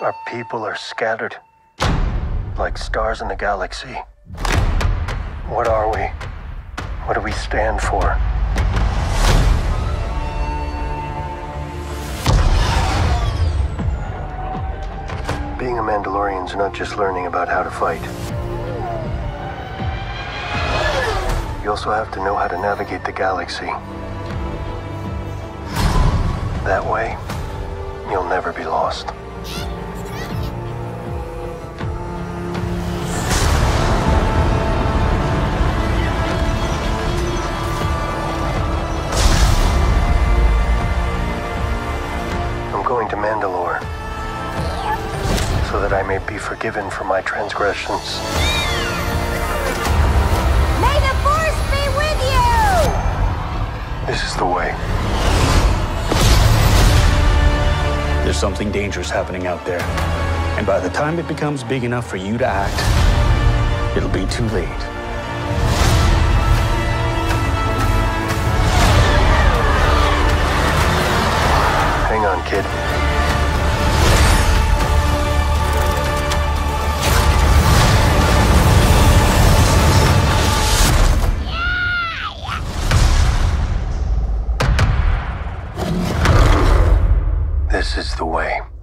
Our people are scattered, like stars in the galaxy. What are we? What do we stand for? Being a Mandalorian is not just learning about how to fight. You also have to know how to navigate the galaxy. That way, you'll never be lost. I'm going to Mandalore so that I may be forgiven for my transgressions. May the Force be with you! This is the way. There's something dangerous happening out there. And by the time it becomes big enough for you to act, it'll be too late. Hang on, kid. This is the way.